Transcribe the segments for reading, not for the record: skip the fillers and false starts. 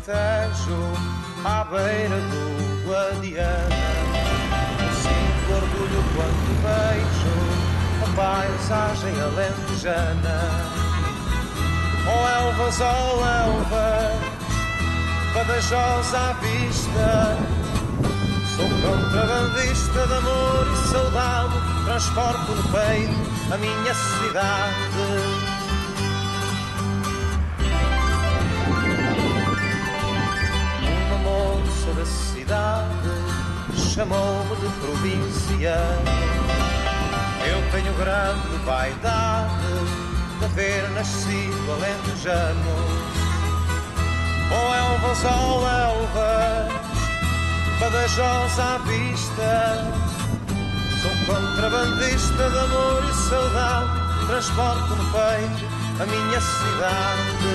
Alentejo, à beira do Guadiana. Sinto orgulho quando vejo a paisagem alentejana. Oh elvas, Badajoz à vista. Sou contrabandista de amor e saudade, transporto no peito a minha cidade. Uma moça da cidade chamou-me de provinciano. Eu tenho grande vaidade de haver nascido alentejano. Oh elvas, Badajoz à vista. Sou contrabandista de amor e saudade, transporto no peito a minha cidade.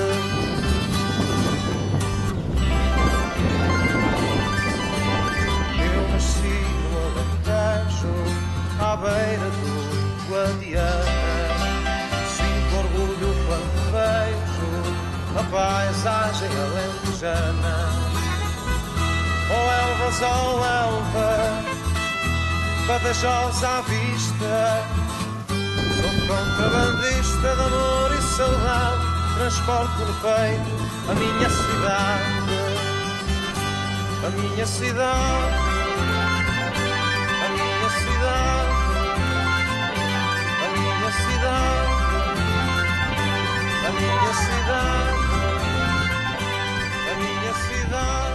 Eu nasci no Alentejo, à beira do Guadiana. Sinto orgulho quando vejo a paisagem alentejana. Oh elvas, Badajoz à vista. Sou contrabandista de amor e saudade, transporto no peito a minha cidade. A minha cidade, a minha cidade, a minha cidade, a minha cidade, a minha cidade.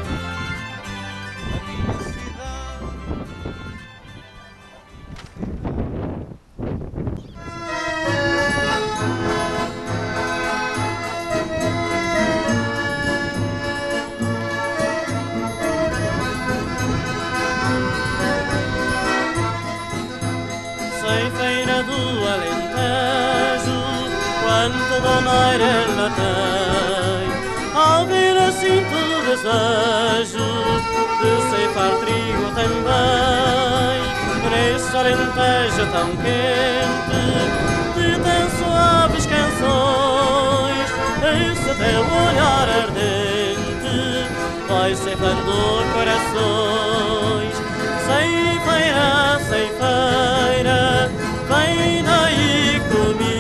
Quanto donaire ela tem, ao ver assim tu desejo de ceifar trigo também. Neste Alentejo tão quente, de tão suaves canções, esse teu olhar ardente vai ceifando corações. Ceifeira, ceifeira, vem daí comigo.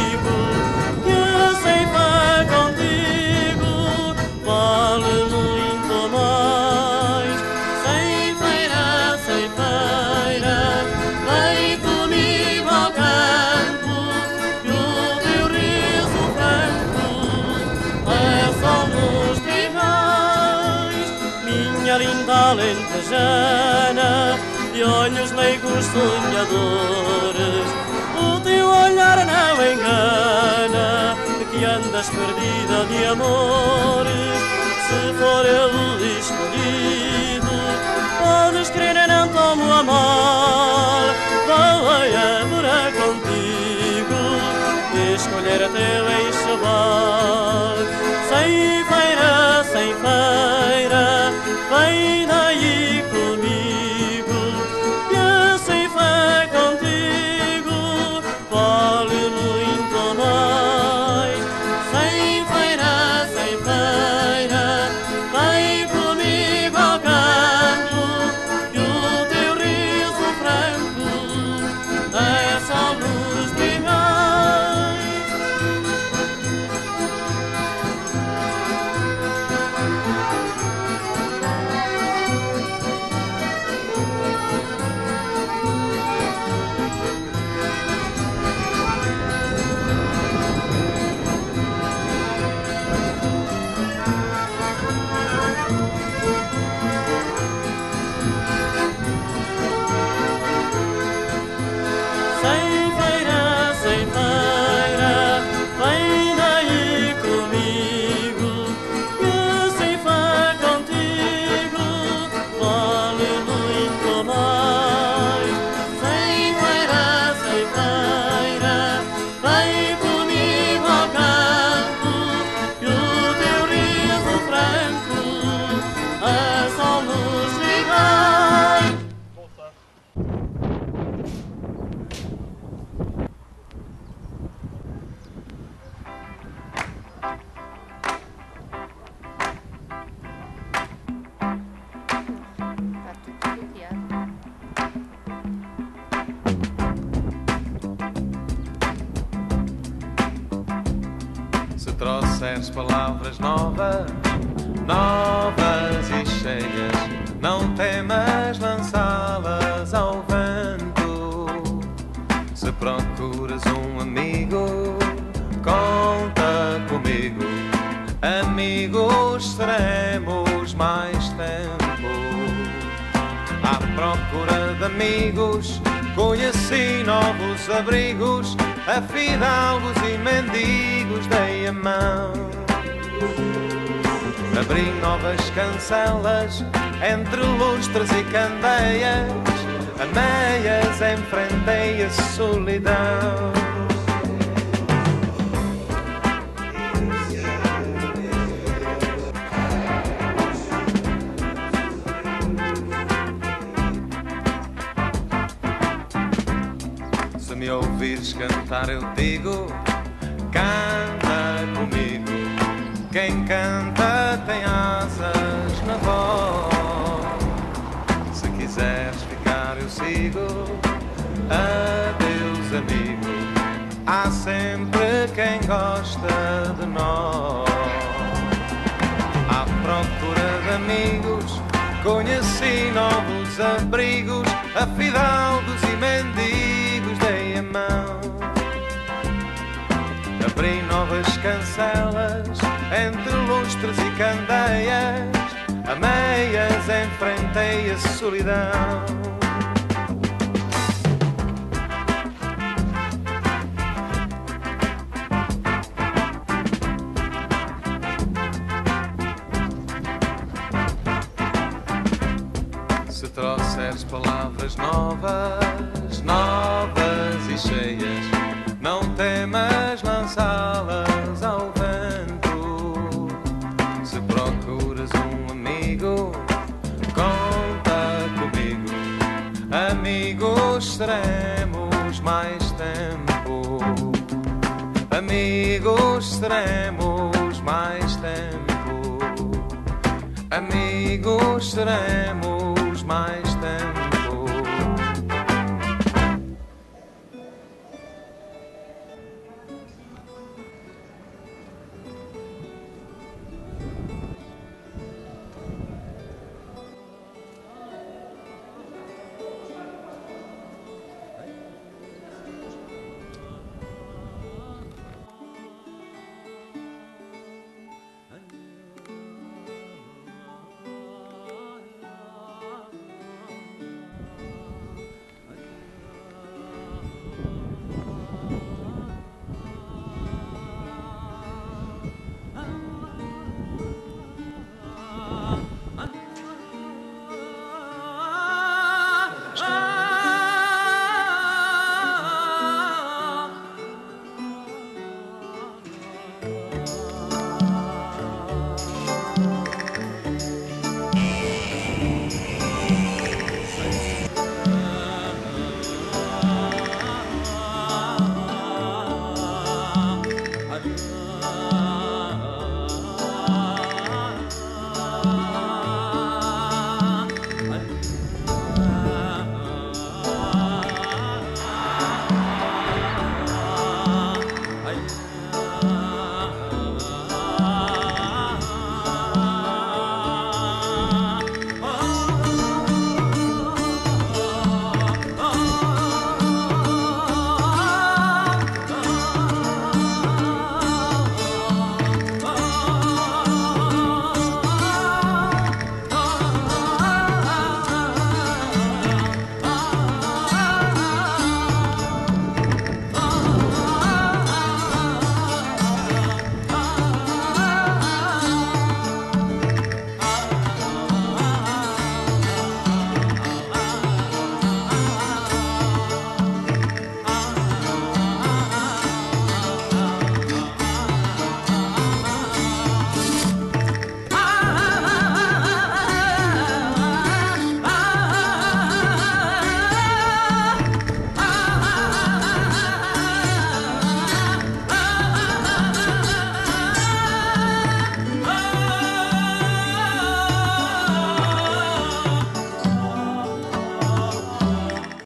Alentejana, de olhos leigos sonhadores, o teu olhar não engana, que andas perdida de amores. Se for ele escolhido, podes crer, não tomo a mal, valei haverá contigo, escolher teu enxoval. Ceifeira, ceifeira, vem daí comigo, que a ceifa é contigo vale muito mais. Ceifeira, ceifeira, vem comigo ao campo, que o teu riso franco é só nos pinhais. trouxeres palavras novas e cheias, não temas lançá-las ao vento. Se procuras um amigo, conta comigo. Amigos seremos mais tempo. À procura de amigos, conheci novos abrigos, a fidalgos e mendigos dei a mão. Abri novas cancelas entre lustres e candeias, a meias enfrentei a solidão. Se me ouvires cantar eu digo, canta comigo. Quem canta tem asas na voz. Se quiseres ficar eu sigo. Adeus amigo, há sempre quem gosta de nós. À procura de amigos, conheci novos abrigos, a fidalgos e mendigos dei a mão. Abri novas cancelas entre lustres e candeias, a meias enfrentei a solidão. Se trouxeres palavras novas e cheias, não temas lançá-las ao vento. Se procuras um amigo, conta comigo. Amigos seremos mais tempo. Amigos seremos mais tempo. Amigos seremos mais